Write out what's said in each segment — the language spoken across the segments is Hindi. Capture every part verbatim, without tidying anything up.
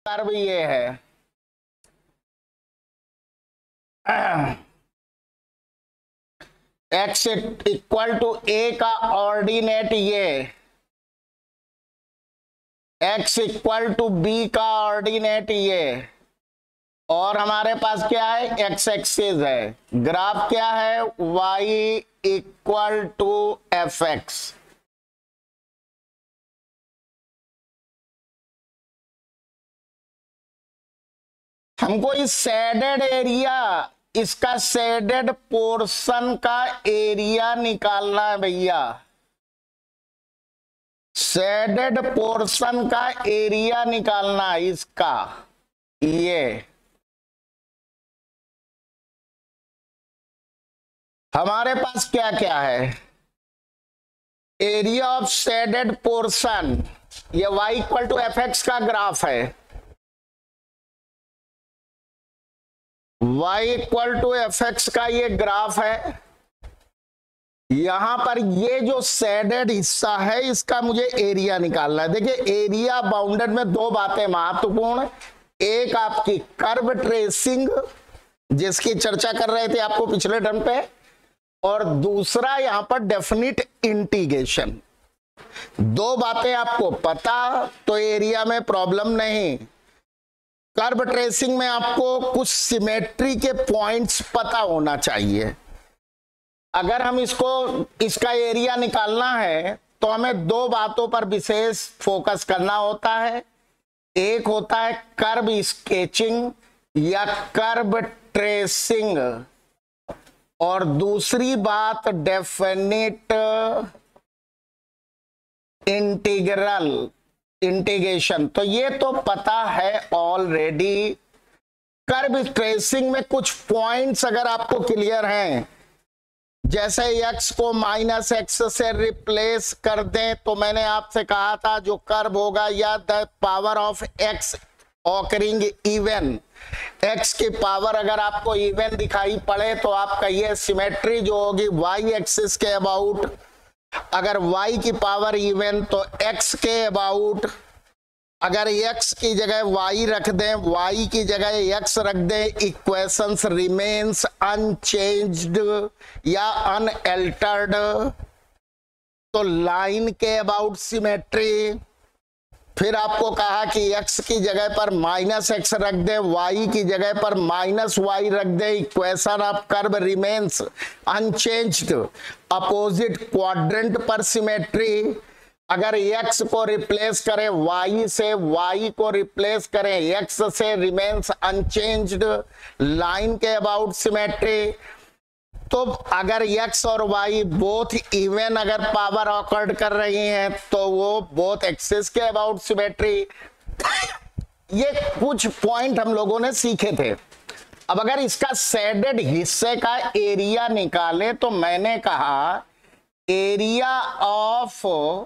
कर्व ये है, एक्स इक्वल टू ए का ऑर्डिनेट ये, एक्स इक्वल टू बी का ऑर्डिनेट ये, और हमारे पास क्या है, एक्स एक्सिस है, ग्राफ क्या है, y equal to f x. हमको इस शेडेड एरिया, इसका शेडेड पोर्शन का एरिया निकालना है भैया, शेडेड पोर्शन का एरिया निकालना है इसका, ये हमारे पास क्या क्या है, एरिया ऑफ शेडेड पोर्शन, ये y equal to f x का ग्राफ है, y equal to f x का ये ग्राफ है। यहां पर ये जो शेडेड हिस्सा है इसका मुझे एरिया निकालना है। देखिए एरिया बाउंडेड में दो बातें महत्वपूर्ण, एक आपकी कर्व ट्रेसिंग जिसकी चर्चा कर रहे थे आपको पिछले टर्म पे, और दूसरा यहां पर डेफिनिट इंटीग्रेशन। दो बातें आपको पता तो एरिया में प्रॉब्लम नहीं। कर्व ट्रेसिंग में आपको कुछ सिमेट्री के पॉइंट्स पता होना चाहिए। अगर हम इसको इसका एरिया निकालना है तो हमें दो बातों पर विशेष फोकस करना होता है। एक होता है कर्व स्केचिंग या कर्व ट्रेसिंग, और दूसरी बात डेफिनिट इंटीग्रल इंटीग्रेशन। तो ये तो पता है ऑलरेडी। कर्व ट्रेसिंग में कुछ पॉइंट्स अगर आपको क्लियर हैं, जैसे x को माइनस एक्स से रिप्लेस कर दें, तो मैंने आपसे कहा था जो कर्व होगा या the power of x occurring even, x की पावर अगर आपको इवन दिखाई पड़े तो आप कहिए सिमेट्री जो होगी y एक्सिस के अबाउट, अगर y की पावर इवन तो x के अबाउट, अगर x की जगह y रख दें, y की जगह x रख दें, इक्वेशंस रिमेन्स अनचेंज्ड या अनअल्टर्ड, तो लाइन के अबाउट सिमेट्री। फिर आपको कहा कि x की जगह पर माइनस एक्स रख दें, y की जगह पर माइनस वाई रख दें, equation of curve remains unchanged. Opposite quadrant पर सिमेट्री, अगर x को रिप्लेस करें y से, y को रिप्लेस करें x से, रिमेन्स अनचेंज्ड। लाइन के अबाउट सिमेट्री, तो अगर x और y बोथ इवन अगर पावर ऑकर्ड कर रही हैं तो वो बोथ एक्सिस के अबाउट सिमेट्री। ये कुछ पॉइंट हम लोगों ने सीखे थे। अब अगर इसका शेडेड हिस्से का एरिया निकाले तो मैंने कहा area of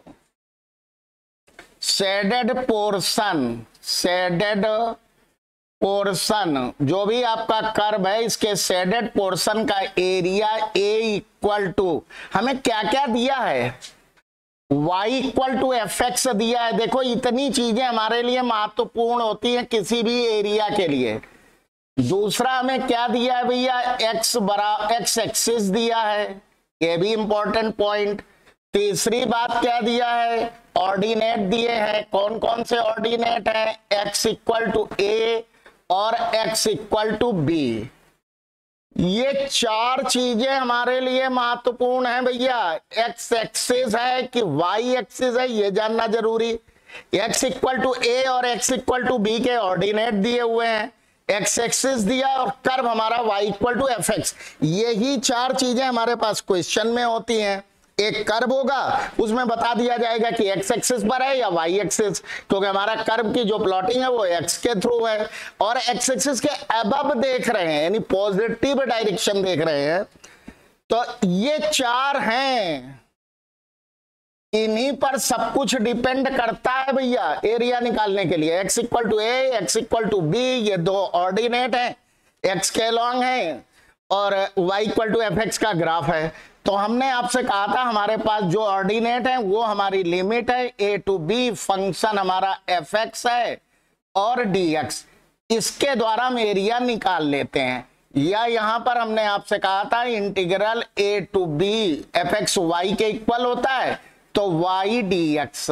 shaded portion, shaded portion जो भी आपका कर्व है इसके शेडेड पोर्शन का एरिया ए इक्वल टू, हमें क्या क्या दिया है, y equal to f x दिया है। देखो इतनी चीजें हमारे लिए महत्वपूर्ण होती हैं किसी भी एरिया के लिए। दूसरा हमें क्या दिया है भैया, x बरा एक्स एक्सिस दिया है, ये भी इंपॉर्टेंट पॉइंट। तीसरी बात क्या दिया है, ऑर्डिनेट दिए हैं। कौन कौन से ऑर्डिनेट है, x इक्वल टू ए और x इक्वल टू बी। ये चार चीजें हमारे लिए महत्वपूर्ण हैं भैया। x एक्सिस है कि y एक्सिस है ये जानना जरूरी। x इक्वल टू ए और x इक्वल टू बी के ऑर्डिनेट दिए हुए हैं, x एक्सिस दिया और कर्व हमारा y equal to f x. यही चार चीजें हमारे पास क्वेश्चन में होती हैं। एक कर्व होगा उसमें बता दिया जाएगा कि x एक्सिस पर है या y एक्सिस, क्योंकि हमारा कर्व की जो प्लॉटिंग है वो x के थ्रू है और x एक्सिस के अबव देख रहे हैं यानी पॉजिटिव डायरेक्शन देख रहे हैं। तो ये चार हैं, इन्हीं पर सब कुछ डिपेंड करता है भैया एरिया निकालने के लिए। x equal to a, x equal to b, ये दो ऑर्डिनेट है, x के लॉन्ग है और y equal to f x का ग्राफ है। तो हमने आपसे कहा था हमारे पास जो ऑर्डिनेट है वो हमारी लिमिट है, ए टू बी फंक्शन हमारा एफ एक्स है और डीएक्स, इसके द्वारा हम एरिया निकाल लेते हैं। या यहां पर हमने आपसे कहा था integral a to b f x y के इक्वल होता है, तो वाई डी एक्स।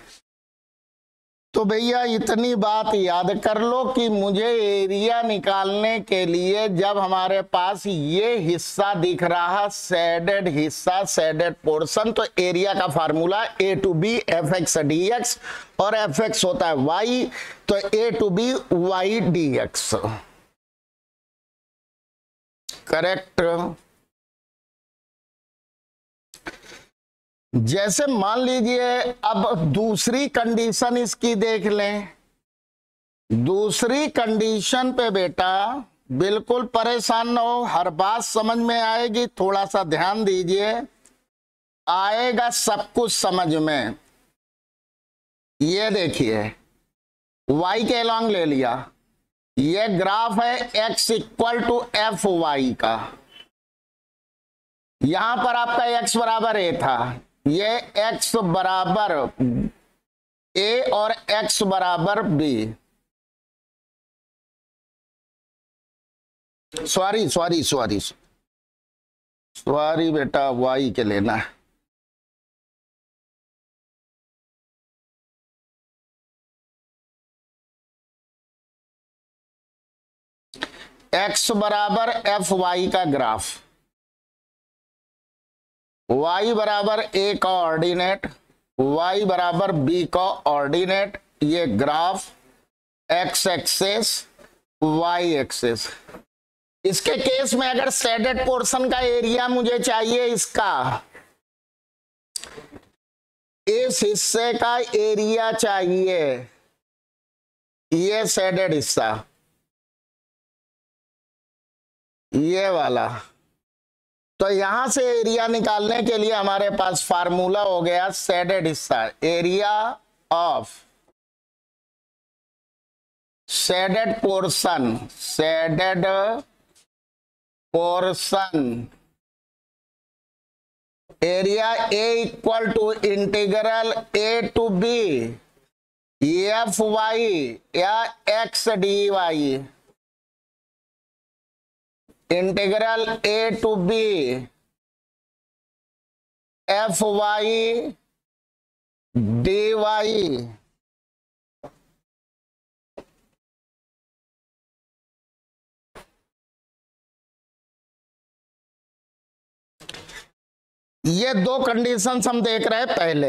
तो भैया इतनी बात याद कर लो कि मुझे एरिया निकालने के लिए जब हमारे पास ये हिस्सा दिख रहा, शेडेड हिस्सा, शेडेड पोर्शन, तो एरिया का formula a to b f x d x, और एफ एक्स होता है वाई, तो a to b y d x. Correct. जैसे मान लीजिए अब दूसरी कंडीशन इसकी देख लें। दूसरी कंडीशन पे बेटा बिल्कुल परेशान न हो, हर बात समझ में आएगी, थोड़ा सा ध्यान दीजिए, आएगा सब कुछ समझ में। ये देखिए y के लॉन्ग ले लिया, ये ग्राफ है x equal to f y का। यहां पर आपका x बराबर a था, ये x बराबर a और x बराबर b। Sorry sorry sorry sorry बेटा, y के लेना है। x बराबर एफ वाई का ग्राफ, y बराबर a का ऑर्डिनेट, y बराबर b का ऑर्डिनेट, ये graph x axis y axis. इसके केस में अगर शेडेड पोर्शन का एरिया मुझे चाहिए, इसका इस हिस्से का एरिया चाहिए, ये शेडेड हिस्सा, ये वाला, तो यहां से एरिया निकालने के लिए हमारे पास फार्मूला हो गया शेडेड हिस्सा, area of shaded portion, shaded portion area a equal to integral a to b f y या x d y, integral a to b f y d y. ये दो कंडीशंस हम देख रहे हैं। पहले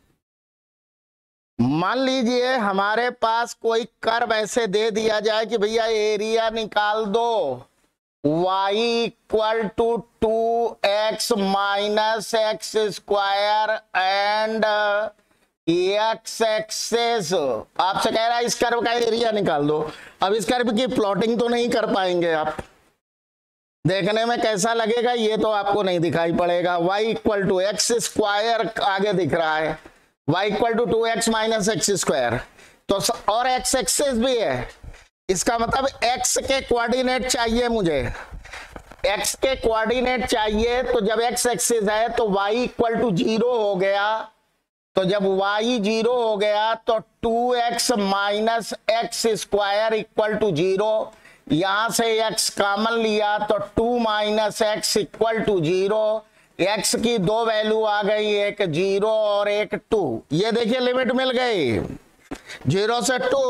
मान लीजिए हमारे पास कोई कर्व ऐसे दे दिया जाए कि भैया एरिया निकाल दो, y equal to two x minus x square and x axis. आपसे कह रहा है इस कर्व का एरिया निकाल दो। अब इस कर्व की प्लॉटिंग तो नहीं कर पाएंगे आप, देखने में कैसा लगेगा ये तो आपको नहीं दिखाई पड़ेगा। y equal to x square आगे दिख रहा है, y equal to two x minus x square, तो और x एक्सेस भी है, इसका मतलब x के कोऑर्डिनेट चाहिए मुझे, x के कोऑर्डिनेट चाहिए। तो जब x एक्सिस है तो y इक्वल टू जीरो हो गया, तो जब y जीरो हो गया तो two x minus x square equal to zero, यहां से x कॉमन लिया तो two minus x equal to zero, x की दो वैल्यू आ गई, एक जीरो और एक टू। ये देखिए लिमिट मिल गई जीरो से टू।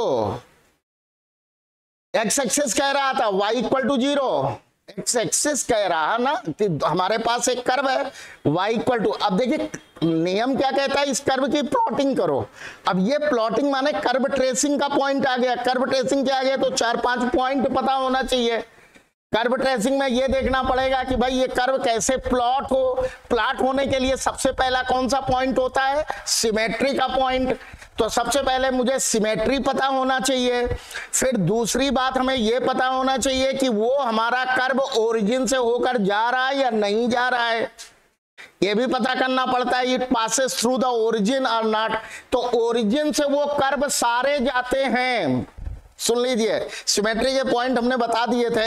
एक्स एक्सिस कह रहा था y equal to zero, x axis कह रहा ना कि हमारे पास एक कर्व है y इक्वल टू। अब देखिए नियम क्या कहता है, इस कर्व की प्लॉटिंग करो। अब ये प्लॉटिंग माने कर्व ट्रेसिंग का पॉइंट आ गया। कर्व ट्रेसिंग क्या आ गया, तो चार पांच पॉइंट पता होना चाहिए। कर्व ट्रेसिंग में ये देखना पड़ेगा कि भाई ये कर्व कैसे प्लॉट हो। प्लॉट होने के लिए सबसे पहला कौन सा पॉइंट होता है, सिमेट्री का पॉइंट। तो सबसे पहले मुझे सिमेट्री पता होना चाहिए। फिर दूसरी बात हमें यह पता होना चाहिए कि वो हमारा कर्व ओरिजिन से होकर जा रहा है या नहीं जा रहा है, ये भी पता करना पड़ता है। It passes through the origin और नॉट। तो ओरिजिन से वो कर्व सारे जाते हैं। सुन लीजिए, सिमेट्री के पॉइंट हमने बता दिए थे।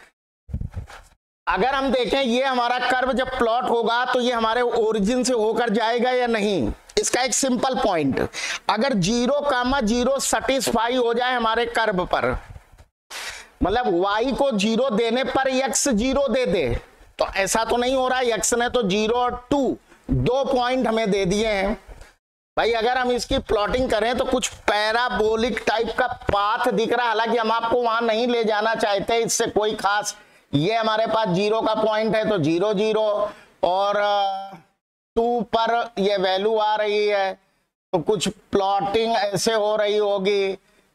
अगर हम देखें ये हमारा कर्व जब प्लॉट होगा तो ये हमारे ओरिजिन से होकर जाएगा या नहीं, इसका एक सिंपल पॉइंट, अगर जीरो कामा जीरो सेटिस्फाई हो जाए हमारे कर्व पर, मतलब y को जीरो देने पर x जीरो दे दे, तो ऐसा तो नहीं हो रहा है। x ने तो जीरो और टू दो पॉइंट हमें दे दिए हैं भाई। अगर हम इसकी प्लॉटिंग करें तो कुछ पैराबोलिक टाइप का पाथ दिख रहा है, हालांकि हम आपको वहां नहीं ले जाना चाहते, इससे कोई खास, ये हमारे पास जीरो का पॉइंट है तो जीरो जीरो और टू पर ये वैल्यू आ रही है, तो कुछ प्लॉटिंग ऐसे हो रही होगी,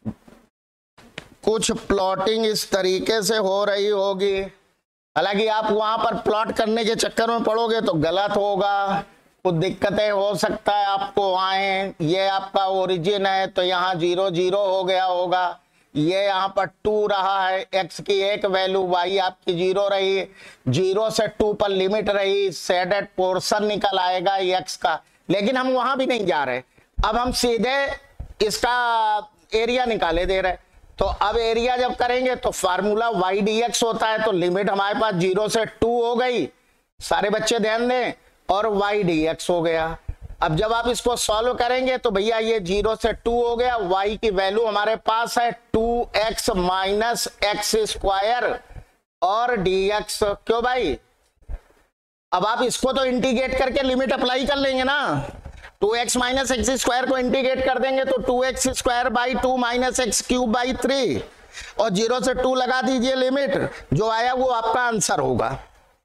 कुछ प्लॉटिंग इस तरीके से हो रही होगी। हालांकि आप वहां पर प्लॉट करने के चक्कर में पड़ोगे तो गलत होगा, कुछ दिक्कतें हो सकता है आपको आए। ये आपका ओरिजिन है तो यहाँ जीरो जीरो हो गया होगा, ये यहाँ पर टू रहा है, एक्स की एक वैल्यू, वाई आपकी जीरो रही, जीरो से टू पर लिमिट रही, शेडेड पोर्शन निकल आएगा एक्स का। लेकिन हम वहां भी नहीं जा रहे, अब हम सीधे इसका एरिया निकाले दे रहे। तो अब एरिया जब करेंगे तो फार्मूला वाई डी एक्स होता है, तो लिमिट हमारे पास जीरो से टू हो गई, सारे बच्चे ध्यान दें, और वाई डी एक्स हो गया। अब जब आप इसको सॉल्व करेंगे तो भैया ये जीरो से टू हो गया, y की वैल्यू हमारे पास है two x minus x square और dx। क्यों भाई, अब आप इसको तो इंटीग्रेट करके लिमिट अप्लाई कर लेंगे ना, two x minus x square को इंटीग्रेट कर देंगे तो two x square by two minus x cube by three, और जीरो से टू लगा दीजिए लिमिट, जो आया वो आपका आंसर होगा,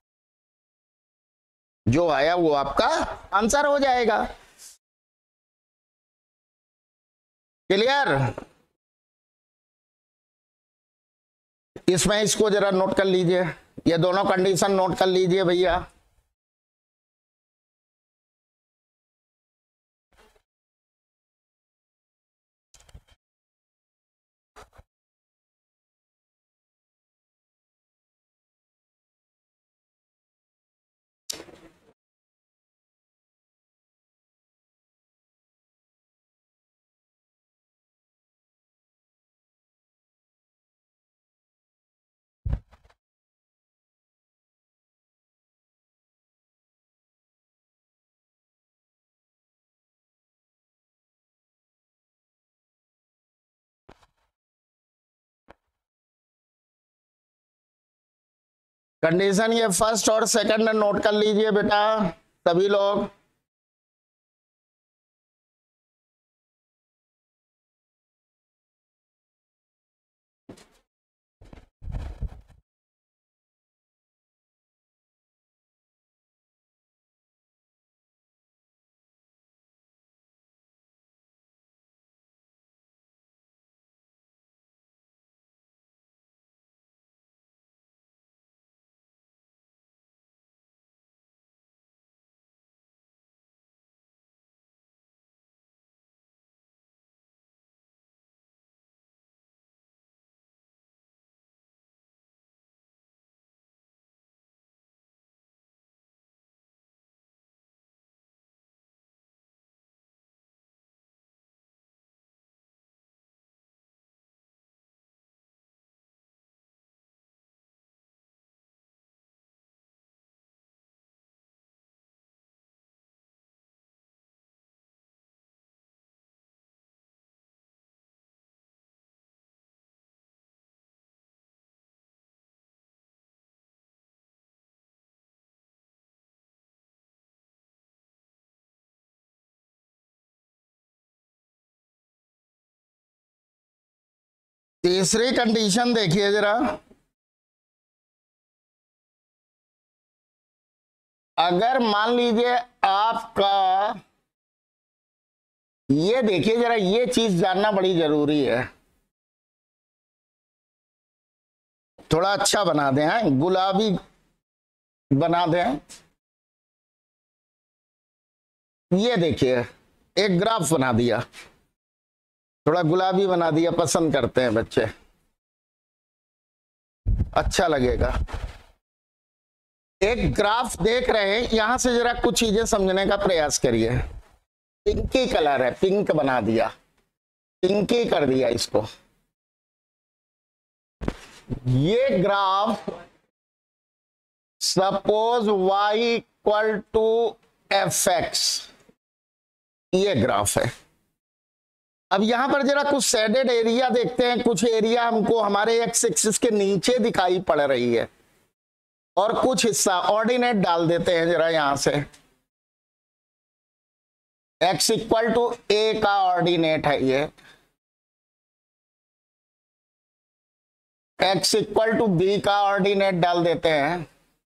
जो आया वो आपका आंसर हो जाएगा। क्लियर, इसमें इसको जरा नोट कर लीजिए, ये दोनों कंडीशन नोट कर लीजिए भैया। कंडीशन ये फर्स्ट और सेकंड नोट कर लीजिए बेटा सभी लोग। तीसरी कंडीशन देखिए जरा, अगर मान लीजिए आपका, ये देखिए जरा, ये चीज जानना बड़ी जरूरी है, थोड़ा अच्छा बना दें, हैं गुलाबी बना दें। ये देखिए एक ग्राफ बना दिया, थोड़ा गुलाबी बना दिया, पसंद करते हैं बच्चे, अच्छा लगेगा। एक ग्राफ देख रहे हैं, यहां से जरा कुछ चीजें समझने का प्रयास करिए। पिंकी कलर है, पिंक बना दिया, पिंकी कर दिया इसको। ये graph suppose y equal to f x, ये ग्राफ है। अब यहां पर जरा कुछ शेडेड एरिया देखते हैं, कुछ एरिया हमको हमारे एक्स एक्सिस के नीचे दिखाई पड़ रही है और कुछ हिस्सा ऑर्डिनेट डाल देते हैं जरा यहां से। x इक्वल टू ए का ऑर्डिनेट है ये, x इक्वल टू बी का ऑर्डिनेट डाल देते हैं,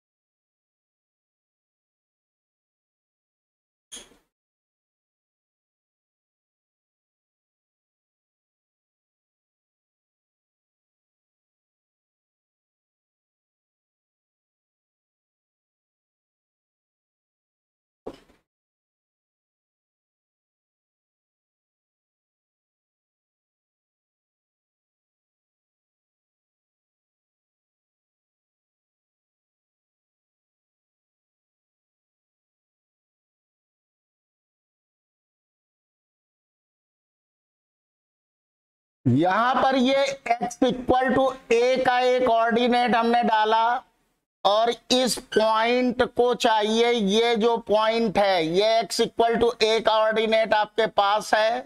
यहां पर ये x इक्वल टू ए का एक ऑर्डिनेट हमने डाला और इस पॉइंट को चाहिए, ये जो पॉइंट है ये x इक्वल टू ए का ऑर्डिनेट आपके पास है,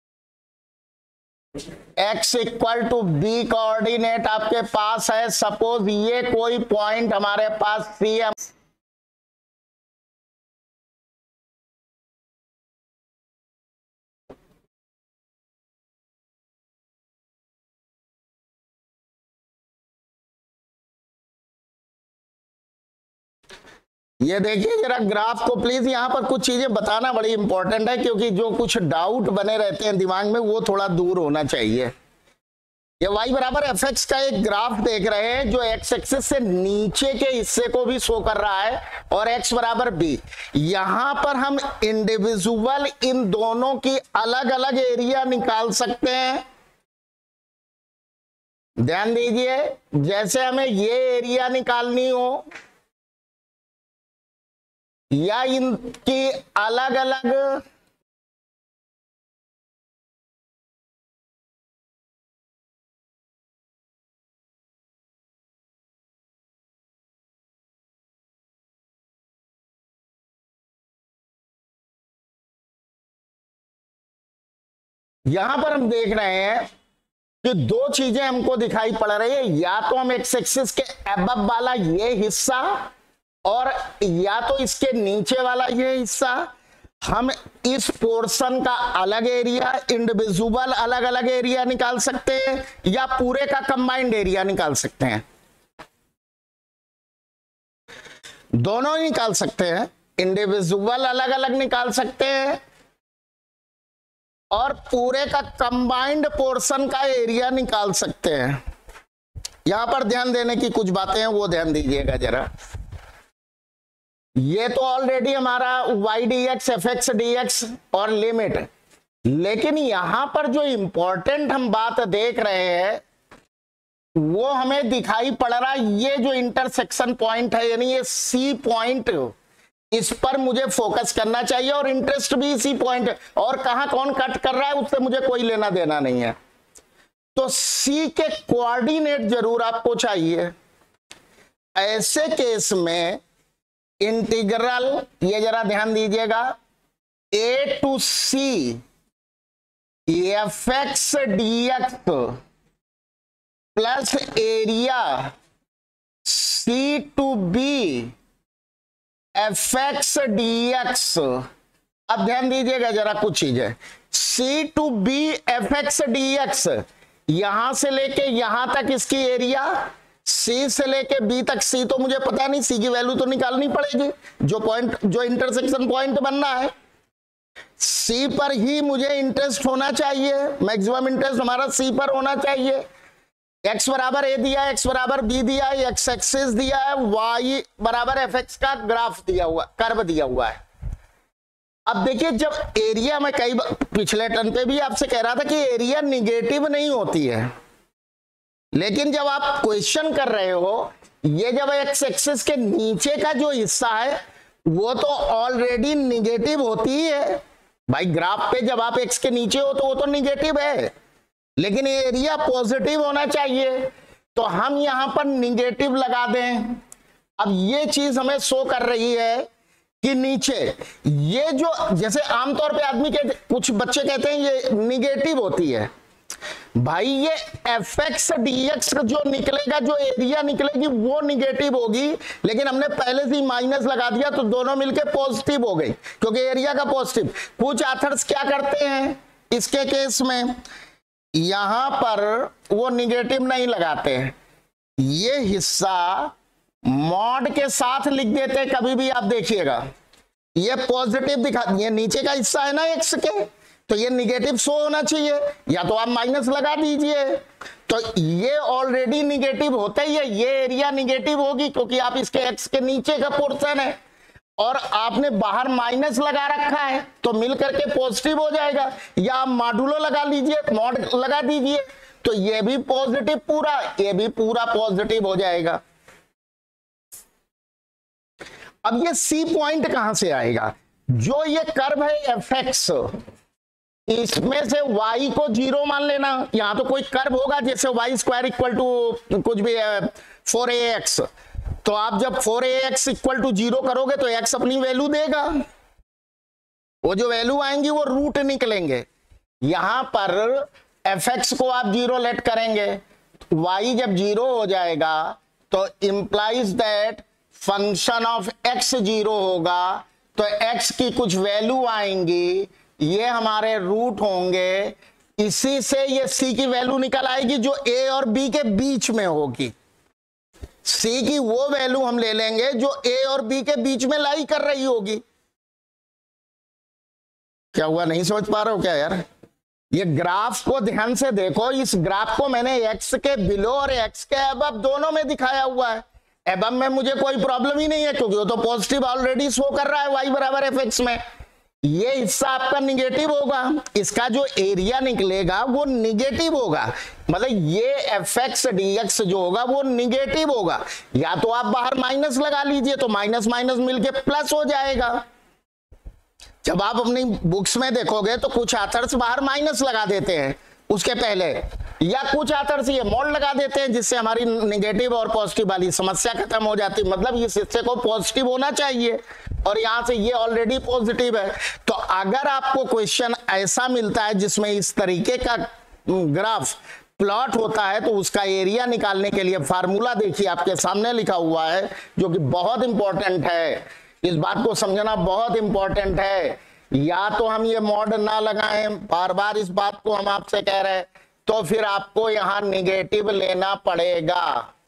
x इक्वल टू बी का ऑर्डिनेट आपके पास है। सपोज ये कोई पॉइंट हमारे पास सी है, ये देखिए जरा ग्राफ को प्लीज, यहां पर कुछ चीजें बताना बड़ी इंपॉर्टेंट है क्योंकि जो कुछ डाउट बने रहते हैं दिमाग में वो थोड़ा दूर होना चाहिए। ये y बराबर एफ एक्स का एक ग्राफ देख रहे हैं जो x एक्सिस से नीचे के हिस्से को भी शो कर रहा है और x बराबर b। यहां पर हम इंडिविजुअल इन दोनों की अलग अलग एरिया निकाल सकते हैं। ध्यान दीजिए, जैसे हमें ये एरिया निकालनी हो या इनकी अलग अलग यहां पर हम देख रहे हैं कि दो चीजें हमको दिखाई पड़ रही है, या तो हम एक्स एक्सिस के अबव वाला ये हिस्सा और या तो इसके नीचे वाला ये हिस्सा, हम इस पोर्शन का अलग एरिया इंडिविजुअल अलग अलग एरिया निकाल सकते हैं या पूरे का कंबाइंड एरिया निकाल सकते हैं। दोनों ही निकाल सकते हैं, इंडिविजुअल अलग अलग निकाल सकते हैं और पूरे का कंबाइंड पोर्शन का एरिया निकाल सकते हैं। यहां पर ध्यान देने की कुछ बातें हैं, वो ध्यान दीजिएगा जरा। ये तो ऑलरेडी हमारा y dx fx dx और लिमिट, लेकिन यहां पर जो इंपॉर्टेंट हम बात देख रहे हैं वो हमें दिखाई पड़ रहा है, ये जो इंटरसेक्शन पॉइंट है यानी ये C पॉइंट, इस पर मुझे फोकस करना चाहिए और इंटरेस्ट भी इसी पॉइंट, और कहां कौन कट कर रहा है उससे मुझे कोई लेना देना नहीं है। तो C के कोऑर्डिनेट जरूर आपको चाहिए। ऐसे केस में इंटीग्रल, ये जरा ध्यान दीजिएगा, a to c f x d x plus area c to b f x d x. अब ध्यान दीजिएगा जरा कुछ चीजें, c to b f x d x, यहां से लेके यहां तक इसकी एरिया, सी से लेके बी तक, सी तो मुझे पता नहीं, सी की वैल्यू तो निकालनी पड़ेगी, जो पॉइंट जो इंटरसेक्शन पॉइंट बनना है सी पर ही मुझे इंटरेस्ट होना चाहिए, मैक्सिमम इंटरेस्ट हमारा सी पर होना चाहिए। एक्स बराबर ए दिया है, एक्स बराबर बी दिया है, एक्स एक्सिस दिया है, वाई बराबर एफ एक्स का ग्राफ दिया हुआ, कर्व दिया हुआ है। अब देखिए जब एरिया, में कई पिछले टर्न पे भी आपसे कह रहा था कि एरिया निगेटिव नहीं होती है, लेकिन जब आप क्वेश्चन कर रहे हो, ये जब एक्स एक्सिस के नीचे का जो हिस्सा है वो तो ऑलरेडी निगेटिव होती ही है भाई। ग्राफ पे जब आप एक्स के नीचे हो तो वो तो निगेटिव है, लेकिन एरिया पॉजिटिव होना चाहिए, तो हम यहां पर निगेटिव लगा दें। अब ये चीज हमें शो कर रही है कि नीचे ये जो, जैसे आमतौर पे आदमी कहते, कुछ बच्चे कहते हैं ये निगेटिव होती है। भाई ये एफ एक्स डी एक्स जो निकलेगा, जो एरिया निकलेगी वो निगेटिव होगी, लेकिन हमने पहले से ही माइनस लगा दिया तो दोनों मिलके पॉजिटिव हो गई, क्योंकि एरिया का पॉजिटिव। कुछ ऑथर्स क्या करते हैं इसके केस में, यहां पर वो निगेटिव नहीं लगाते हैं, ये हिस्सा मॉड के साथ लिख देते, कभी भी आप देखिएगा ये पॉजिटिव दिखा, ये नीचे का हिस्सा है ना एक्स के, तो ये निगेटिव शो होना चाहिए, या तो आप माइनस लगा दीजिए। तो ये ऑलरेडी निगेटिव होता ही है, ये एरिया निगेटिव होगी क्योंकि आप इसके एक्स के नीचे का पोर्शन है, और आपने बाहर माइनस लगा रखा है तो मिलकर के पॉजिटिव हो जाएगा। या आप मॉडुलो लगा लीजिए, मॉड लगा दीजिए, तो ये भी पॉजिटिव पूरा, ये भी पूरा पॉजिटिव हो जाएगा। अब ये सी पॉइंट कहां से आएगा, जो ये कर्व है एफ एक्स, इसमें से y को जीरो मान लेना। यहां तो कोई कर्व होगा जैसे वाई स्क्वायर इक्वल टू कुछ भी है फोर ए एक्स, तो आप जब four a x equal to zero करोगे तो x अपनी वैल्यू देगा, वो जो वैल्यू आएंगी वो रूट निकलेंगे। यहां पर एफ एक्स को आप जीरो लेट करेंगे, y जब जीरो हो जाएगा तो implies that function of x zero होगा, तो x की कुछ वैल्यू आएंगी, ये हमारे रूट होंगे, इसी से ये c की वैल्यू निकल आएगी जो a और b के बीच में होगी। c की वो वैल्यू हम ले लेंगे जो a और b के बीच में लाई कर रही होगी। क्या हुआ, नहीं समझ पा रहे हो क्या यार? ये ग्राफ को ध्यान से देखो, इस ग्राफ को मैंने x के बिलो और x के अबव दोनों में दिखाया हुआ है। अबव में मुझे कोई प्रॉब्लम ही नहीं है क्योंकि वो तो पॉजिटिव ऑलरेडी शो कर रहा है y बराबर एफ एक्स में। ये हिस्सा आपका निगेटिव होगा, इसका जो एरिया निकलेगा वो निगेटिव होगा, मतलब ये एफ एक्स डी एक्स जो होगा वो निगेटिव होगा। या तो आप बाहर माइनस लगा लीजिए तो माइनस माइनस मिलके प्लस हो जाएगा। जब आप अपनी बुक्स में देखोगे तो कुछ ऑथर्स बाहर माइनस लगा देते हैं उसके पहले, या कुछ ऑथर्स ये मॉड लगा देते हैं, जिससे हमारी नेगेटिव और पॉजिटिव वाली समस्या खत्म हो जाती है। मतलब इस हिस्से को पॉजिटिव होना चाहिए और यहां से ये ऑलरेडी पॉजिटिव है। तो अगर आपको क्वेश्चन ऐसा मिलता है जिसमें इस तरीके का ग्राफ प्लॉट होता है तो उसका एरिया निकालने के लिए फार्मूला देखिए आपके सामने लिखा हुआ है, जो कि बहुत इंपॉर्टेंट है। इस बात को समझना बहुत इंपॉर्टेंट है। या तो हम ये मॉड ना लगाएं, बार बार इस बात को हम आपसे कह रहे हैं, तो फिर आपको यहां निगेटिव लेना पड़ेगा,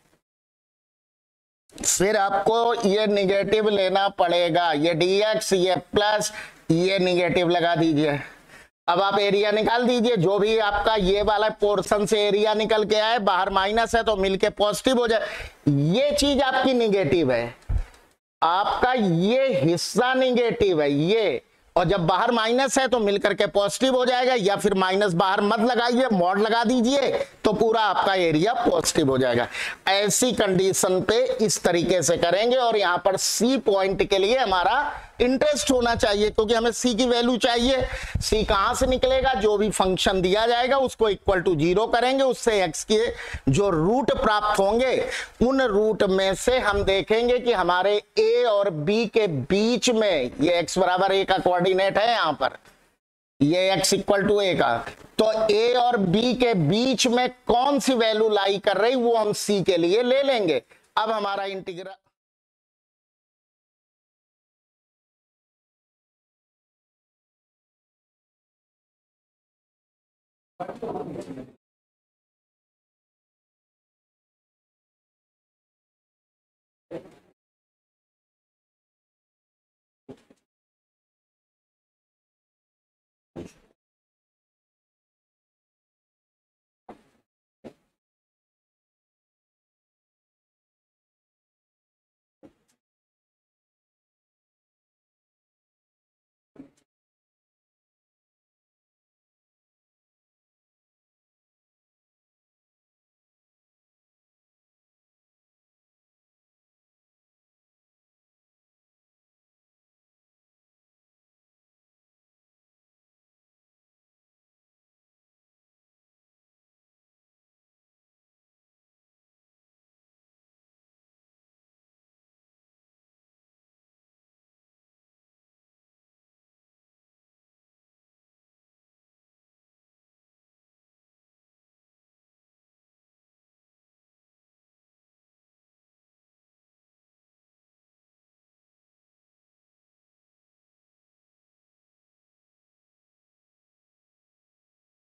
फिर आपको ये निगेटिव लेना पड़ेगा। ये dx, ये प्लस, ये निगेटिव लगा दीजिए। अब आप एरिया निकाल दीजिए, जो भी आपका ये वाला पोर्शन से एरिया निकल के आए, बाहर माइनस है तो मिलके पॉजिटिव हो जाए। ये चीज आपकी निगेटिव है, आपका ये हिस्सा निगेटिव है ये, और जब बाहर माइनस है तो मिलकर के पॉजिटिव हो जाएगा। या फिर माइनस बाहर मत लगाइए, मॉड लगा दीजिए तो पूरा आपका एरिया पॉजिटिव हो जाएगा। ऐसी कंडीशन पे इस तरीके से करेंगे। और यहां पर सी पॉइंट के लिए हमारा इंटरेस्ट होना चाहिए, क्योंकि हमें सी की वैल्यू चाहिए। सी कहां से निकलेगा, जो भी फंक्शन दिया जाएगा उसको इक्वल टू जीरो करेंगे, उससे एक्स के जो रूट प्राप्त होंगे उन रूट में से हम देखेंगे कि हमारे ए और बी के बीच में, ये एक्स बराबर ए का कोऑर्डिनेट है यहां पर, ये x इक्वल टू ए का, तो a और b के बीच में कौन सी वैल्यू लाई कर रही वो हम c के लिए ले लेंगे। अब हमारा इंटीग्रल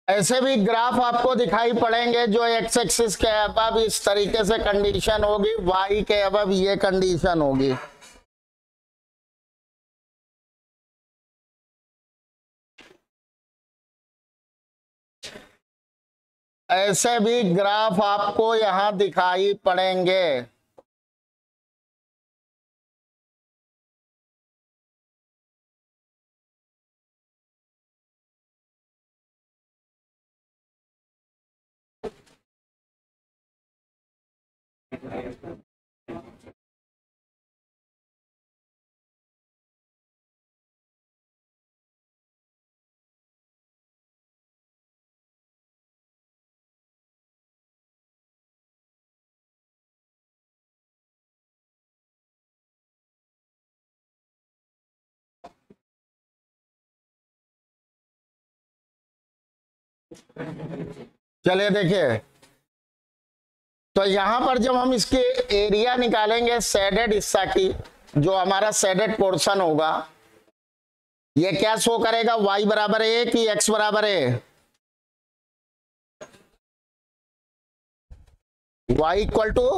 ऐसे भी ग्राफ आपको दिखाई पड़ेंगे जो एक्स एक्सिस के अबव इस तरीके से कंडीशन होगी, वाई के अबव ये कंडीशन होगी। ऐसे भी ग्राफ आपको यहां दिखाई पड़ेंगे। चलिए देखिए, तो यहां पर जब हम इसके एरिया निकालेंगे शेडेड हिस्सा की, जो हमारा शेडेड पोर्शन होगा, ये क्या शो करेगा, y बराबर है कि x बराबर है, y इक्वल टू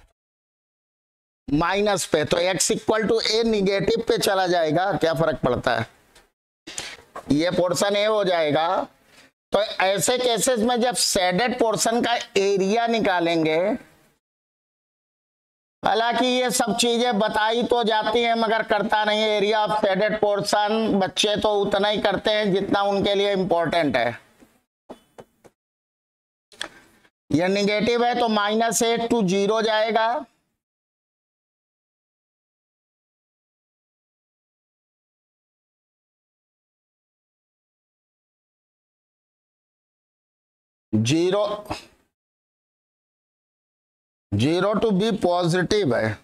माइनस पे, तो x equal to a negative पे चला जाएगा, क्या फर्क पड़ता है, ये पोर्शन ए हो जाएगा। तो ऐसे केसेस में जब शेडेड पोर्शन का एरिया निकालेंगे, हालांकि ये सब चीजें बताई तो जाती हैं मगर करता नहीं है, एरिया ऑफ शेडेड पोर्शन बच्चे तो उतना ही करते हैं जितना उनके लिए इंपॉर्टेंट है। ये निगेटिव है तो माइनस एट टू जीरो जाएगा, zero zero to b positive है।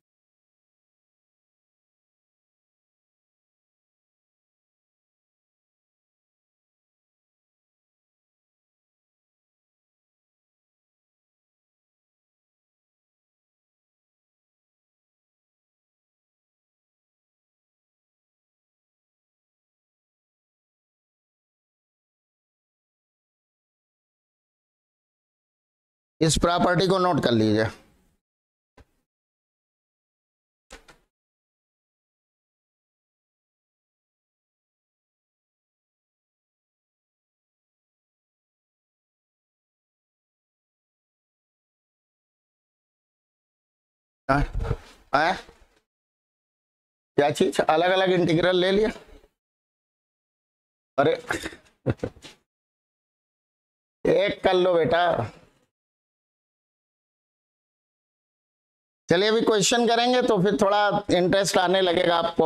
इस प्रॉपर्टी को नोट कर लीजिए। आ, आ, क्या चीज, अलग अलग इंटीग्रल ले लिया, अरे एक कर लो बेटा। चलिए अभी क्वेश्चन करेंगे तो फिर थोड़ा इंटरेस्ट आने लगेगा आपको।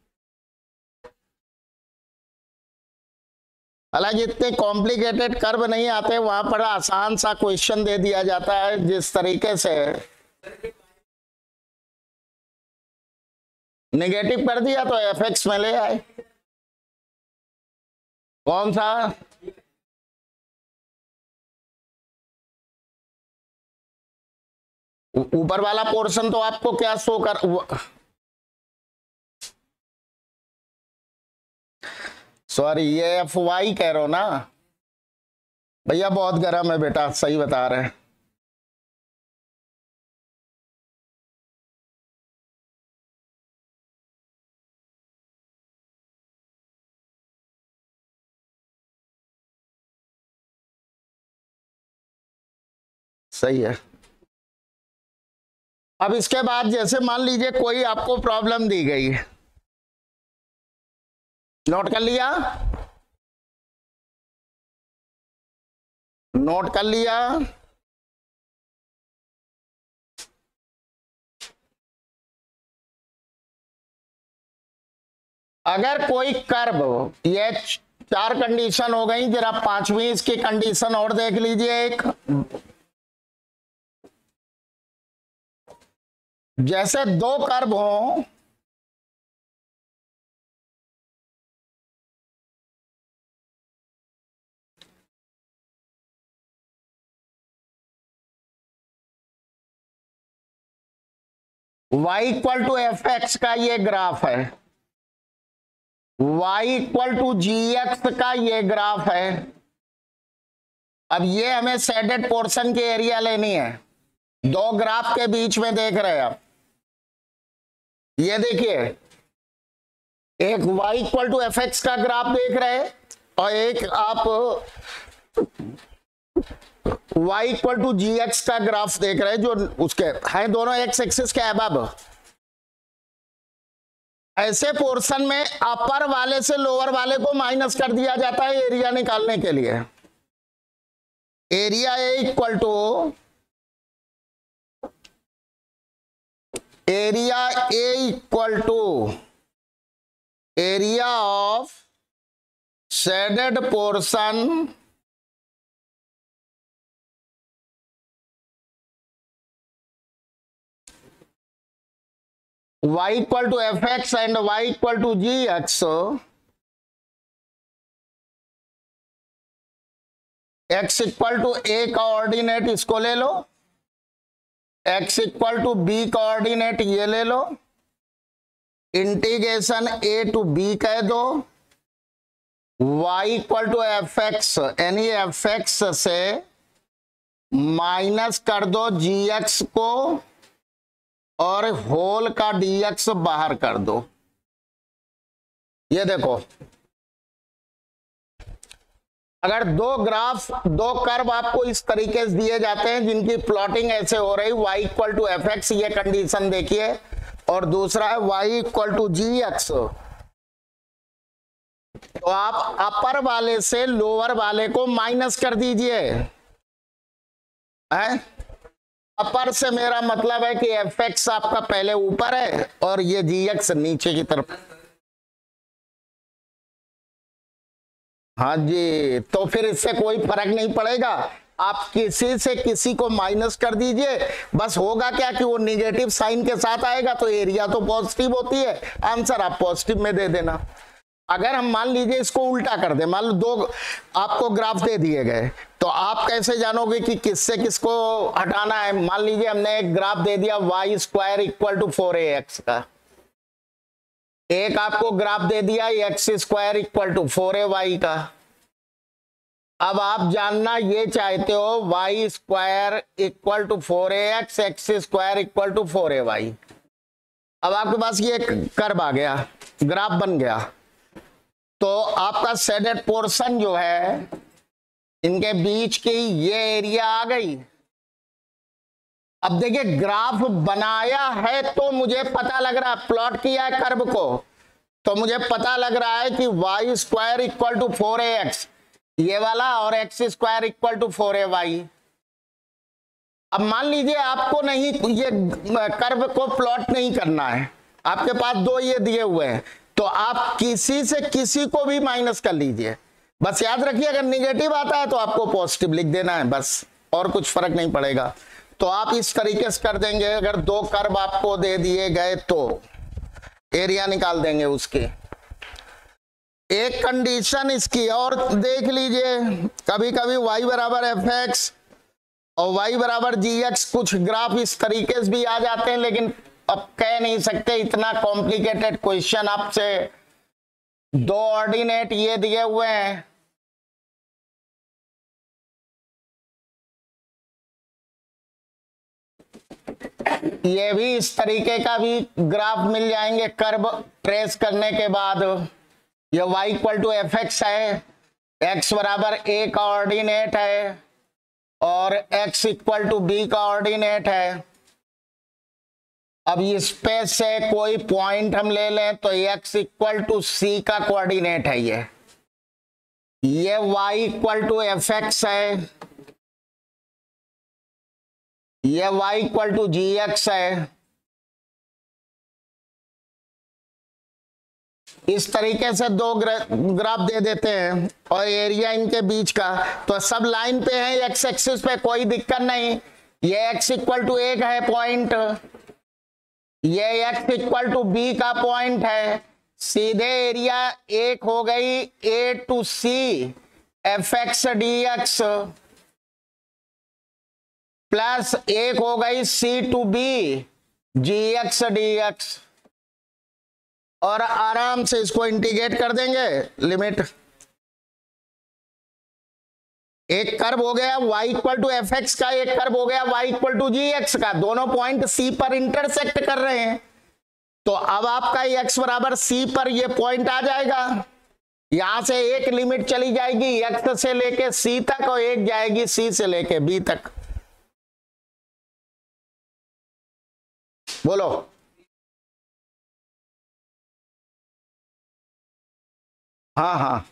हालांकि इतने कॉम्प्लिकेटेड कर्व नहीं आते, वहां पर आसान सा क्वेश्चन दे दिया जाता है जिस तरीके से नेगेटिव कर दिया तो एफ एक्स में ले आए। कौन सा, ऊपर वाला पोर्शन तो आपको क्या शो कर, सॉरी ये एफ वाई कह रहे हो ना भैया, बहुत गर्म है बेटा, सही बता रहे हैं। सही है। अब इसके बाद जैसे मान लीजिए कोई आपको प्रॉब्लम दी गई है, नोट कर लिया, नोट कर लिया। अगर कोई कर्व, ये चार कंडीशन हो गई, जरा पांचवी इसकी कंडीशन और देख लीजिए। एक, जैसे दो कर्व हो, y equal to f x का ये ग्राफ है, y equal to g x का ये ग्राफ है, अब ये हमें शेडेड पोर्शन की एरिया लेनी है, दो ग्राफ के बीच में देख रहे हैं आप। ये देखिए, एक y equal to f x का ग्राफ देख रहे हैं और एक आप y equal to g x का ग्राफ देख रहे हैं, जो उसके हैं दोनों एक्स एक्सिस के अबव। ऐसे पोर्शन में अपर वाले से लोअर वाले को माइनस कर दिया जाता है एरिया निकालने के लिए। Area a equal to area a equal to area of shaded portion y equal to f x and y equal to g x. x equal to a का ऑर्डिनेट इसको ले लो, x इक्वल टू बी का ऑर्डिनेट ये ले लो, इंटीग्रेशन ए टू बी कह दो, y equal to f x यानी एफ एक्स से माइनस कर दो जी एक्स को और होल का dx बाहर कर दो। ये देखो, अगर दो ग्राफ दो कर्व आपको इस तरीके से दिए जाते हैं जिनकी प्लॉटिंग ऐसे हो रही, y equal to f x, ये कंडीशन देखिए, और दूसरा है y equal to g x, तो आप अपर वाले से लोअर वाले को माइनस कर दीजिए। है अपर से मेरा मतलब है कि एफ एक्स आपका पहले ऊपर है और ये जी एक्स नीचे की तरफ। हाँ जी, तो फिर इससे कोई फर्क नहीं पड़ेगा, आप किसी से किसी को माइनस कर दीजिए, बस होगा क्या कि वो निगेटिव साइन के साथ आएगा तो एरिया तो पॉजिटिव होती है, आंसर आप पॉजिटिव में दे देना। अगर हम मान लीजिए इसको उल्टा कर दे, मान लो दो आपको ग्राफ दे दिए गए, तो आप कैसे जानोगे कि किससे किसको हटाना है। मान लीजिए हमने एक ग्राफ दे दिया y square equal to four a x का, एक आपको ग्राफ दे दिया x square equal to four a y का। अब आप जानना ये चाहते हो y square equal to four a x, x square equal to four a y. अब आपके पास ये कर्व आ गया, ग्राफ बन गया, तो आपका शेडेड पोर्शन जो है इनके बीच की ये एरिया आ गई। अब देखिए, ग्राफ बनाया है तो मुझे पता लग रहा है, प्लॉट किया है कर्व को तो मुझे पता लग रहा है कि y square equal to four a x ये वाला और x square equal to four a y. अब मान लीजिए आपको नहीं ये कर्व को प्लॉट नहीं करना है, आपके पास दो ये दिए हुए हैं, तो आप किसी से किसी को भी माइनस कर लीजिए। बस याद रखिए, अगर निगेटिव आता है तो आपको पॉजिटिव लिख देना है, बस, और कुछ फर्क नहीं पड़ेगा। तो आप इस तरीके से कर देंगे, अगर दो कर्व आपको दे दिए गए तो एरिया निकाल देंगे उसके। एक कंडीशन इसकी और देख लीजिए, कभी कभी y बराबर एफ एक्स और y बराबर जी एक्स, कुछ ग्राफ इस तरीके से भी आ जाते हैं, लेकिन अब कह नहीं सकते, इतना कॉम्प्लिकेटेड क्वेश्चन आपसे। दो ऑर्डिनेट ये दिए हुए हैं, ये भी इस तरीके का भी ग्राफ मिल जाएंगे कर्व ट्रेस करने के बाद। ये y equal to f x है, x बराबर a का ऑर्डिनेट है और x इक्वल टू b का ऑर्डिनेट है। अब इस पे से कोई पॉइंट हम ले लें तो x इक्वल टू c का कोऑर्डिनेट है, ये ये y equal to f x है, ये y equal to g x है। इस तरीके से दो ग्राफ दे देते हैं और एरिया इनके बीच का, तो सब लाइन पे है, एक्स एक्सिस पे कोई दिक्कत नहीं। ये x इक्वल टू एक है पॉइंट, ये x इक्वल टू बी का पॉइंट है, सीधे एरिया एक हो गई a to c f x d x plus एक हो गई c to b g x d x, और आराम से इसको इंटीग्रेट कर देंगे, लिमिट एक कर्व हो गया y equal to f x का, एक कर्व हो गया y equal to g x का, दोनों पॉइंट C पर इंटरसेक्ट कर रहे हैं। तो अब आपका x बराबर C पर ये पॉइंट आ जाएगा, यहां से एक लिमिट चली जाएगी x से लेके C तक और एक जाएगी C से लेके B तक। बोलो हाँ हाँ,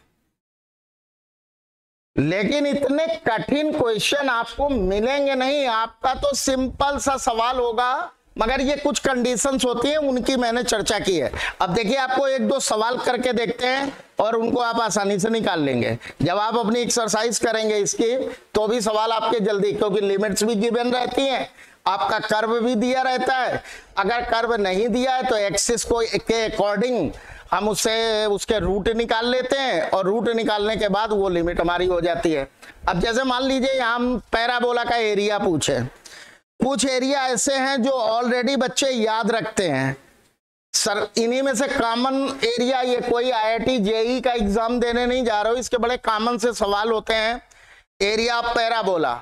लेकिन इतने कठिन क्वेश्चन आपको मिलेंगे नहीं, आपका तो सिंपल सा सवाल होगा, मगर ये कुछ कंडीशंस होती हैं, उनकी मैंने चर्चा की है। अब देखिए आपको एक दो सवाल करके देखते हैं और उनको आप आसानी से निकाल लेंगे। जब आप अपनी एक्सरसाइज करेंगे इसकी तो भी सवाल आपके जल्दी, क्योंकि लिमिट्स भी गिवन रहती हैं, आपका कर्व भी दिया रहता है। अगर कर्व नहीं दिया है तो एक्सिस को के अकॉर्डिंग हम उससे उसके रूट निकाल लेते हैं और रूट निकालने के बाद वो लिमिट हमारी हो जाती है। अब जैसे मान लीजिए यहाँ हम पैराबोला का एरिया पूछे, कुछ एरिया ऐसे हैं जो ऑलरेडी बच्चे याद रखते हैं सर, इन्हीं में से कॉमन एरिया, ये कोई आई आई टी जेई का एग्जाम देने नहीं जा रहा हूं, इसके बड़े कॉमन से सवाल होते हैं। Area of parabola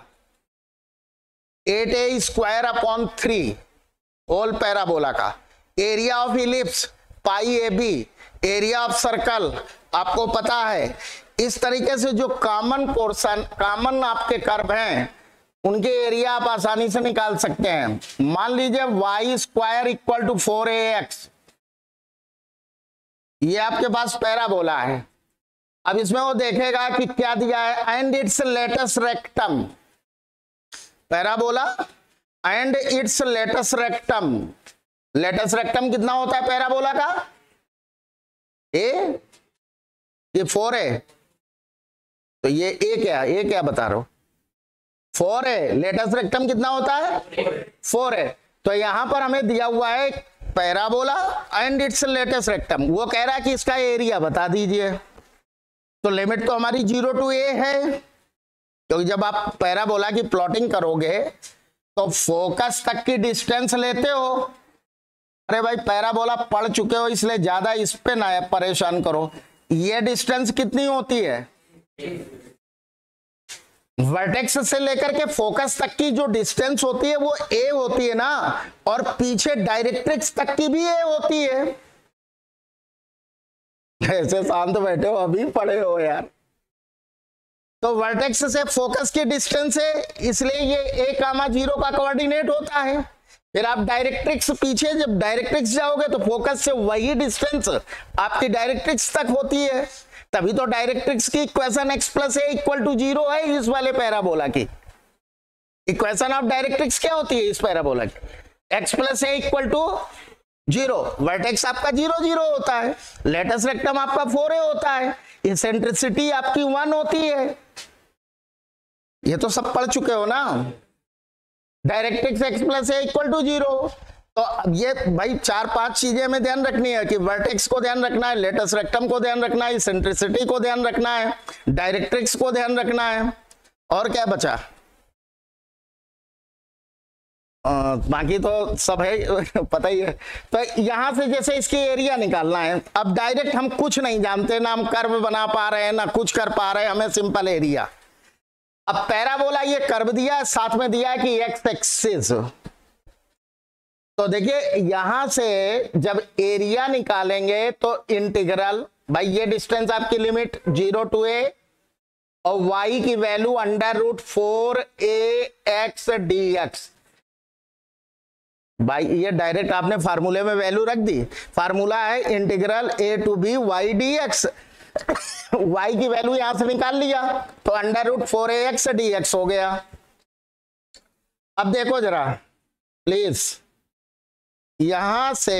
eight a square upon three whole parabola का, area of ellipse pi a b, area of circle आपको पता है। इस तरीके से जो कॉमन पोर्शन, कॉमन आपके कर्व हैं, उनके एरिया आप आसानी से निकाल सकते हैं। मान लीजिए y square equal to four a x, ये आपके पास पैराबोला है। अब इसमें वो देखेगा कि क्या दिया है, and its latus rectum, parabola and its latus rectum. Latus rectum कितना होता है पैराबोला का, ए, ये फोर है, तो ये ए क्या, ए क्या बता रहा हूं, फोर है। लेटस रेक्टम कितना होता है, फोर है। तो यहां पर हमें दिया हुआ है parabola and its latus rectum, वो कह रहा है कि इसका एरिया बता दीजिए। तो लिमिट तो हमारी जीरो टू ए है, क्योंकि जब आप पैराबोला की प्लॉटिंग करोगे तो फोकस तक की डिस्टेंस लेते हो। अरे भाई पैराबोला पढ़ चुके हो इसलिए ज्यादा इस पे ना परेशान करो। ये डिस्टेंस कितनी होती है, वर्टेक्स से लेकर के फोकस तक की जो डिस्टेंस होती है वो ए होती है ना, और पीछे डायरेक्ट्रिक्स तक की भी ए होती है। ऐसे शांत बैठे हो, अभी पढ़े हो यार। तो वर्टेक्स से फोकस की डिस्टेंस है, इसलिए ये ए कामा जीरो का कोऑर्डिनेट होता है। फिर आप डायरेक्ट्रिक्स, पीछे जब डायरेक्ट्रिक्स जाओगे तो फोकस से वही डिस्टेंस आपकी डायरेक्ट्रिक्स तक होती है, तभी तो डायरेक्ट्रिक्स की equation x plus a equal to zero है। इस वाले पैराबोला की इक्वेशन ऑफ डायरेक्ट्रिक्स क्या होती है इस पैराबोला की, x plus a equal to zero. Vertex आपका जीरो जीरो होता है, लेटस रेक्टम आपका फोर ए होता है, इसेंट्रिसिटी आपकी वन होती है। ये तो सब पढ़ चुके हो ना, directrix x plus a equal to zero. तो अब ये भाई चार पांच चीजें हमें ध्यान रखनी है कि वर्टेक्स को ध्यान रखना है, लेटस रेक्टम को ध्यान रखना है, इसेंट्रिसिटी को ध्यान रखना है, डायरेक्ट्रिक्स को ध्यान रखना है, और क्या बचा, आ, बाकी तो सब है पता ही है। तो यहां से जैसे इसकी एरिया निकालना है, अब डायरेक्ट हम कुछ नहीं जानते, ना हम कर्व बना पा रहे हैं ना कुछ कर पा रहे हैं, हमें सिंपल एरिया। अब पैराबोला ये कर्व दिया है, साथ में दिया है कि एक्स एक्सिस, तो देखिए यहां से जब एरिया निकालेंगे तो इंटीग्रल, भाई ये डिस्टेंस आपकी लिमिट जीरो टू ए और y की value under root four a x d x. भाई ये डायरेक्ट आपने फार्मूले में वैल्यू रख दी, फार्मूला है integral a to b y d x, y की वैल्यू यहां से निकाल लिया तो under root four a x d x हो गया। अब देखो जरा प्लीज, यहां से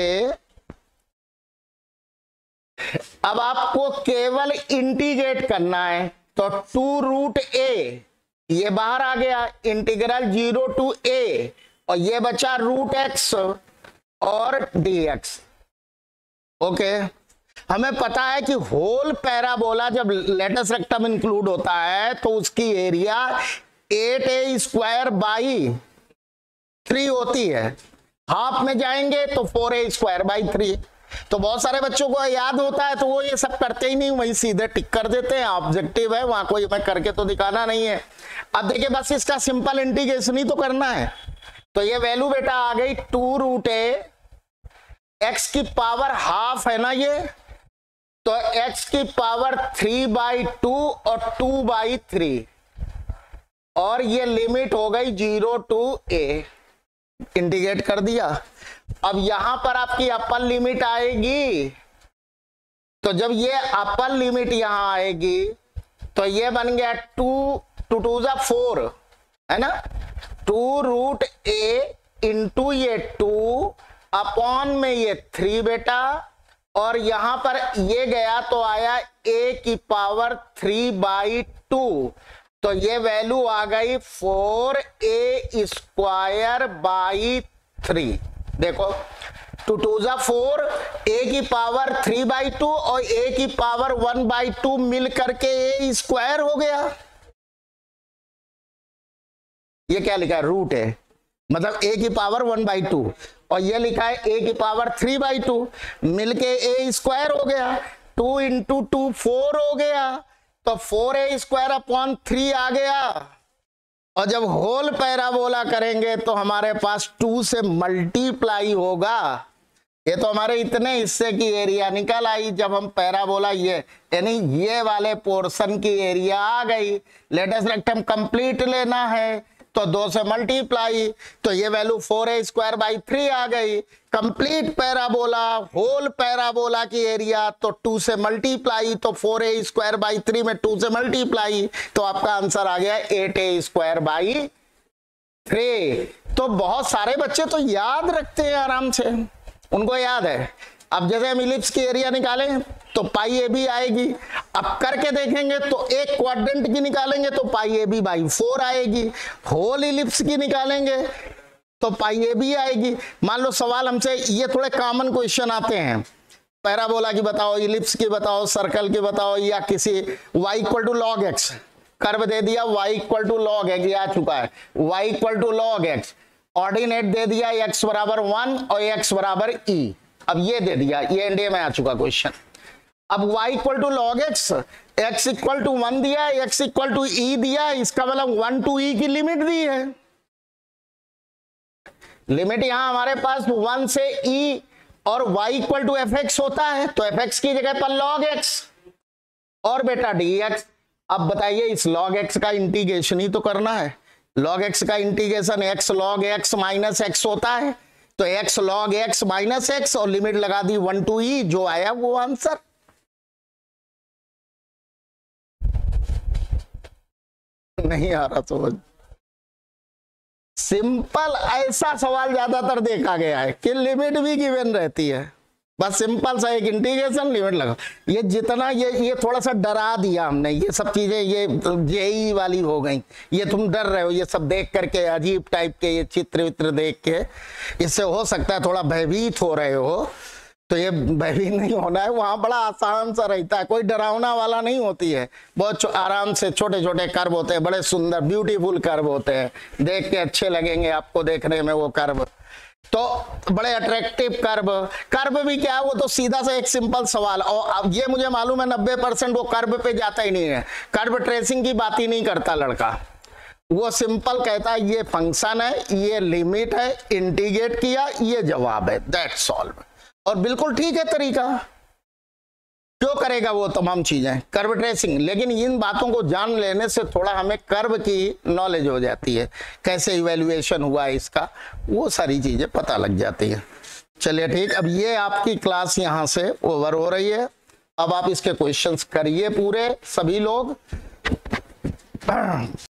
अब आपको केवल इंटीग्रेट करना है, तो टू रूट ए ये बाहर आ गया, इंटीग्रल जीरो टू ए, और ये बचा रूट एक्स और डी एक्स। ओके, हमें पता है कि होल पैराबोला जब लेटस रेक्टम इंक्लूड होता है तो उसकी area eight a square by three होती है, हाफ में जाएंगे तो four a square by three. तो बहुत सारे बच्चों को याद होता है तो वो ये सब करते ही नहीं, वही सीधे टिक कर देते हैं। ऑब्जेक्टिव है, वहां कोई मैं करके तो दिखाना नहीं है। अब देखिए बस इसका सिंपल इंटीग्रेशन ही तो करना है। तो ये वैल्यू बेटा आ गई टू रूट ए, एक्स की पावर हाफ है ना ये, तो एक्स की पावर थ्री बाई टू और टू बाई थ्री, और ये लिमिट हो गई जीरो टू ए, इंटीग्रेट कर दिया। अब यहां पर आपकी अपर लिमिट आएगी, तो जब ये अपर लिमिट यहां आएगी तो ये बन गया टू टू टू जा फोर, है ना, टू रूट ए इंटू ये टू अपॉन में ये थ्री बेटा, और यहां पर ये गया तो आया ए की पावर थ्री बाई टू, तो ये वैल्यू आ गई four a square by three. देखो टू टू जा फोर, ए की पावर थ्री बाई टू और ए की पावर वन बाई टू मिल करके ए स्क्वायर हो गया। ये क्या लिखा है, रूट है, मतलब ए की पावर वन बाई टू, और ये लिखा है ए की पावर थ्री बाई टू, मिलके ए स्क्वायर हो गया। टू इंटू टू फोर हो गया, तो four a square upon three आ गया। और जब होल पैराबोला करेंगे तो हमारे पास टू से मल्टीप्लाई होगा। ये तो हमारे इतने हिस्से की एरिया निकल आई जब हम पैराबोला, ये यानी ये वाले पोर्शन की एरिया आ गई। लेटेस्ट रेक्टम कंप्लीट लेना है तो दो से मल्टीप्लाई, तो ये value four a square by three आ गई। कंप्लीट पैराबोला, होल पैराबोला की एरिया तो टू से मल्टीप्लाई, तो four a square by three में टू से मल्टीप्लाई, तो आपका आंसर आ गया eight a square by three. तो बहुत सारे बच्चे तो याद रखते हैं आराम से, उनको याद है। अब जैसे हम इलिप्स की एरिया निकालें तो पाई ए बी आएगी, अब करके देखेंगे तो एक क्वाड्रेंट की निकालेंगे तो pi a b by four आएगी, होल इलिप्स की निकालेंगे तो पाई ए बी आएगी। मान लो सवाल हमसे ये थोड़े कॉमन क्वेश्चन आते हैं, पैराबोला की बताओ, इलिप्स की बताओ, सर्कल की बताओ, या किसी y equal to log x curve दे दिया, y equal to log x आ चुका है, y equal to log x, ordinate दे दिया x बराबर वन और x बराबर e, अब ये दे दिया, ये एनडीए में आ चुका क्वेश्चन। अब y equal to log x, x equal to one दिया, x इक्वल टू ई दिया, इसका मतलब वन टू ई की लिमिट दी है। लिमिट यहां हमारे पास वन से e और y equal to f x होता है, तो एफ एक्स की जगह पर log x और बेटा dx। अब बताइए इस log x का इंटीग्रेशन ही तो करना है। log x का integration x log x minus x होता है, तो x log x minus x और लिमिट लगा दी वन टू ई, जो आया वो आंसर। नहीं आ रहा तो सिंपल ऐसा सवाल ज्यादातर देखा गया है कि लिमिट भी गिवन रहती है, बस सिंपल सा एक इंटीग्रेशन लिमिट लगा। ये जितना ये ये थोड़ा सा डरा दिया हमने, ये सब चीजें ये जेई वाली हो गई, ये तुम डर रहे हो ये सब देख करके, अजीब टाइप के ये चित्र वित्र देख के, इससे हो सकता है थोड़ा भयभीत हो रहे हो, तो ये भयभीत नहीं होना है। वहां बड़ा आसान सा रहता है, कोई डरावना वाला नहीं होती है, बहुत आराम से छोटे छोटे कर्व होते हैं, बड़े सुंदर ब्यूटीफुल कर्व होते हैं, देख के अच्छे लगेंगे आपको देखने में वो कर्व, तो बड़े अट्रैक्टिव कर्व। कर्व भी क्या है, वो तो सीधा सा एक सिंपल सवाल, और अब ये मुझे मालूम है नब्बे परसेंट वो कर्व पे जाता ही नहीं है, कर्व ट्रेसिंग की बात ही नहीं करता लड़का, वो सिंपल कहता है ये फंक्शन है, ये लिमिट है, इंटीग्रेट किया, ये जवाब है, दैट्स ऑल। और बिल्कुल ठीक है तरीका, क्यों करेगा वो तमाम चीजें, कर्व ट्रेसिंग। लेकिन इन बातों को जान लेने से थोड़ा हमें कर्व की नॉलेज हो जाती है, कैसे इवैल्यूएशन हुआ है इसका, वो सारी चीजें पता लग जाती है। चलिए ठीक, अब ये आपकी क्लास यहाँ से ओवर हो रही है। अब आप इसके क्वेश्चंस करिए पूरे सभी लोग।